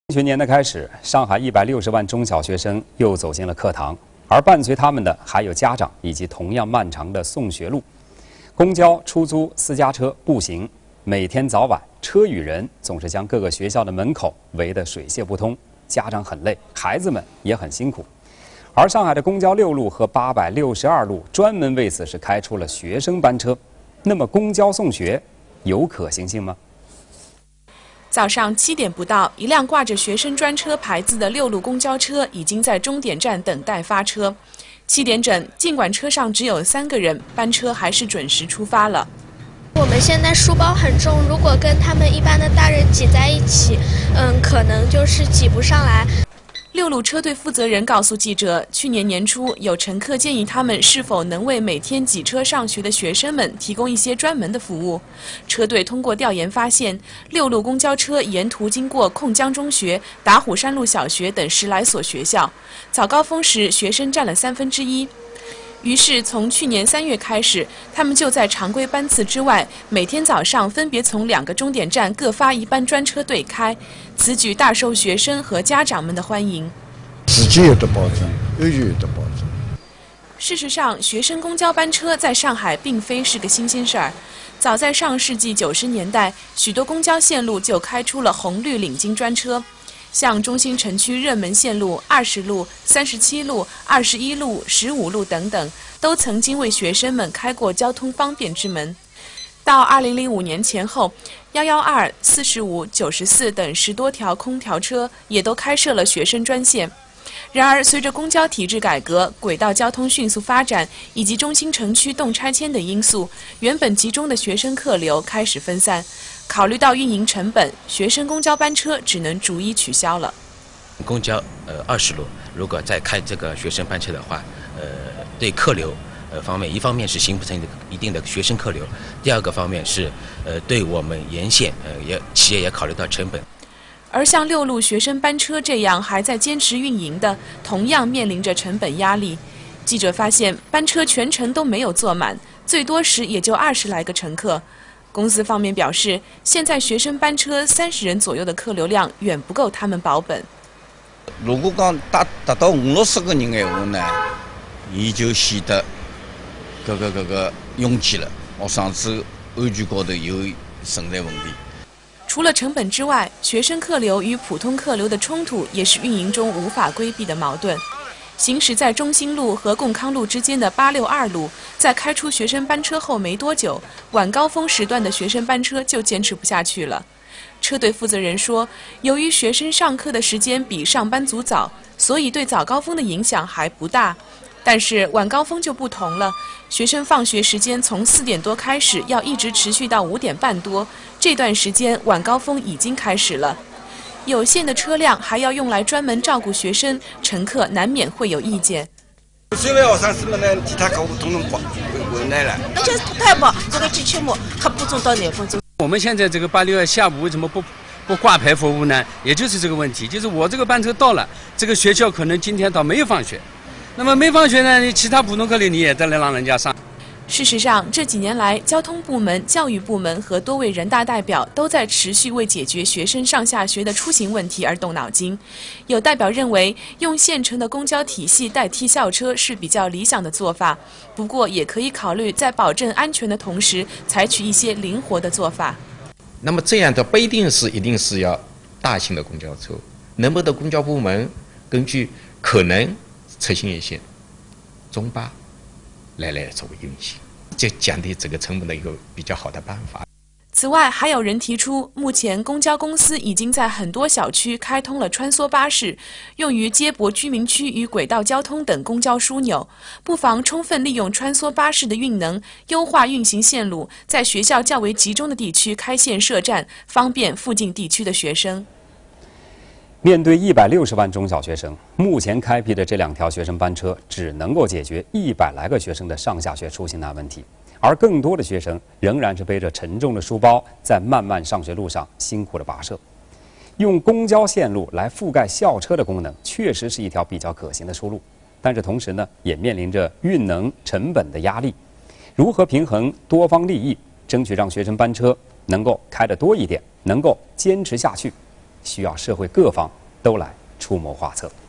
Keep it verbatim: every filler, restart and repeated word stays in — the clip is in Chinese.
学年的开始，上海一百六十万中小学生又走进了课堂，而伴随他们的还有家长以及同样漫长的送学路。公交、出租、私家车、步行，每天早晚车与人总是将各个学校的门口围得水泄不通，家长很累，孩子们也很辛苦。而上海的公交六路和八百六十二路专门为此是开出了学生班车。那么，公交送学有可行性吗？ 早上七点不到，一辆挂着学生专车牌子的六路公交车已经在终点站等待发车。七点整，尽管车上只有三个人，班车还是准时出发了。 我们现在书包很重，如果跟他们一般的大人挤在一起，嗯，可能就是挤不上来。 六路车队负责人告诉记者，去年年初有乘客建议他们是否能为每天挤车上学的学生们提供一些专门的服务。车队通过调研发现，六路公交车沿途经过控江中学、打虎山路小学等十来所学校，早高峰时学生占了三分之一。 于是，从去年三月开始，他们就在常规班次之外，每天早上分别从两个终点站各发一班专车对开。此举大受学生和家长们的欢迎。 自己有的保证，安全有的保证。 事实上，学生公交班车在上海并非是个新鲜事儿。早在上世纪九十年代，许多公交线路就开出了红绿领巾专车。 像中心城区热门线路二十路、三十七路、二十一路、十五路等等，都曾经为学生们开过交通方便之门。到二零零五年前后，幺幺二、四十五、九十四等十多条空调车也都开设了学生专线。然而，随着公交体制改革、轨道交通迅速发展，以及中心城区动拆迁等因素，原本集中的学生客流开始分散。 考虑到运营成本，学生公交班车只能逐一取消了。 公交呃二十路，如果再开这个学生班车的话，呃，对客流呃方面，一方面是形成一定的学生客流，第二个方面是呃对我们沿线呃也企业也考虑到成本。 而像六路学生班车这样还在坚持运营的，同样面临着成本压力。记者发现，班车全程都没有坐满，最多时也就二十来个乘客。 公司方面表示，现在学生班车三十人左右的客流量远不够他们保本。 如果讲达达到五六十个人的话呢，伊就显得搿个搿个拥挤了，学生子安全高头有存在问题。 除了成本之外，学生客流与普通客流的冲突也是运营中无法规避的矛盾。 行驶在中心路和贡康路之间的八六二路，在开出学生班车后没多久，晚高峰时段的学生班车就坚持不下去了。车队负责人说，由于学生上课的时间比上班族早，所以对早高峰的影响还不大。但是晚高峰就不同了，学生放学时间从四点多开始，要一直持续到五点半多，这段时间晚高峰已经开始了。 有限的车辆还要用来专门照顾学生，乘客难免会有意见。 虽然学生子们呢，其他客户统统挂回来了， 而且太忙，这个机器嘛，还不中到哪分钟？ 我们现在这个八六二下午为什么不不挂牌服务呢？也就是这个问题，就是我这个班车到了，这个学校可能今天倒没有放学，那么没放学呢，你其他普通课里你也得来让人家上。 事实上，这几年来，交通部门、教育部门和多位人大代表都在持续为解决学生上下学的出行问题而动脑筋。有代表认为，用现成的公交体系代替校车是比较理想的做法，不过也可以考虑在保证安全的同时，采取一些灵活的做法。 那么这样的不一定是一定是要大型的公交车，能不能公交部门根据可能出行一些中巴。 来来作为运行，就降低这个成本的一个比较好的办法。 此外，还有人提出，目前公交公司已经在很多小区开通了穿梭巴士，用于接驳居民区与轨道交通等公交枢纽。不妨充分利用穿梭巴士的运能，优化运行线路，在学校较为集中的地区开线设站，方便附近地区的学生。 面对一百六十万中小学生，目前开辟的这两条学生班车只能够解决一百来个学生的上下学出行难问题，而更多的学生仍然是背着沉重的书包，在漫漫上学路上辛苦的跋涉。用公交线路来覆盖校车的功能，确实是一条比较可行的出路，但是同时呢，也面临着运能、成本的压力。如何平衡多方利益，争取让学生班车能够开得多一点，能够坚持下去？ 需要社会各方都来出谋划策。